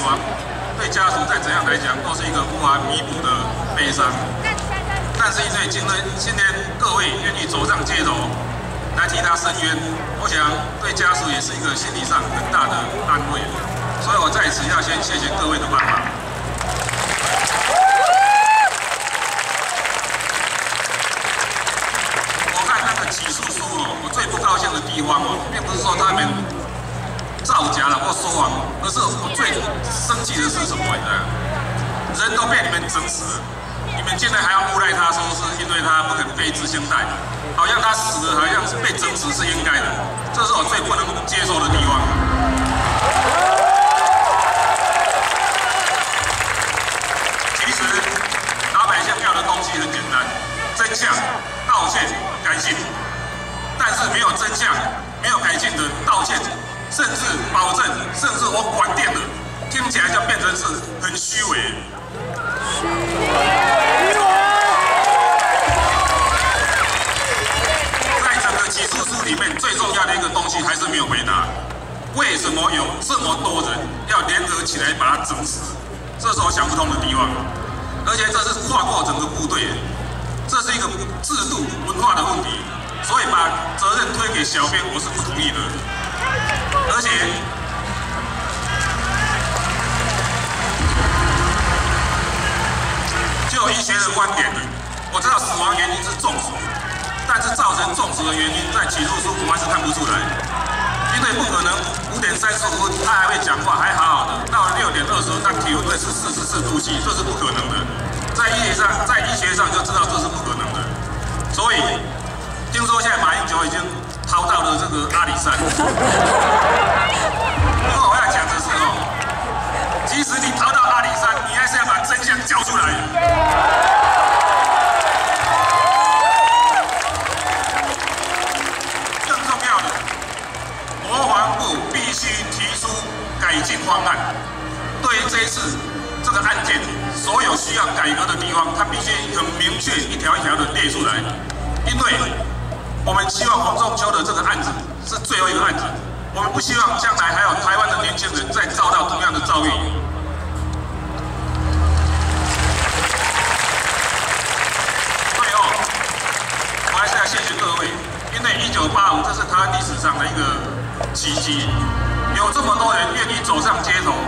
亡，对家属再怎样来讲，都是一个无法弥补的悲伤。但是因为今天各位愿意走上街头来替他伸冤，我想对家属也是一个心理上很大的安慰。所以我在此要先谢谢各位的帮忙。我看那个起诉书哦，我最不高兴的地方哦，并不是说他们造假了或说谎，而是我最生气的是什么？人都被你们整死了，你们现在还要诬赖他说是因为他不肯背知乡带，好像他死了，好像是被整死是应该的，这是我最不能接受的地方。其实老百姓要的东西很简单，真相、道歉、改进，但是没有真相、没有改进的道歉。甚至保证，甚至我管电的，听起来就变成是很虚伪。在整个起诉书里面，最重要的一个东西还是没有回答：为什么有这么多人要联合起来把他整死？这是我想不通的地方。而且这是跨过整个部队，这是一个制度文化的问题，所以把责任推给小编，我是不同意的。而且，就医学的观点，我知道死亡原因是中暑，但是造成中暑的原因在起诉书我还是看不出来，因为不可能5点35分他还会讲话，还好好的，到了6点20分，他体温会是44度7，这是不可能的。在医学上就知道这是不可能的，所以听说现在马英九已经逃到了这个阿里山。不过我要讲的是哦，即使你逃到阿里山，你还是要把真相交出来。更重要的，国防部必须提出改进方案。对于这一次这个案件，所有需要改革的地方，它必须很明确一条一条的列出来，因为我们希望洪仲丘的这个案子是最后一个案子，我们不希望将来还有台湾的年轻人再遭到同样的遭遇。最后，我还是要谢谢各位，因为1985这是台湾历史上的一个奇迹，有这么多人愿意走上街头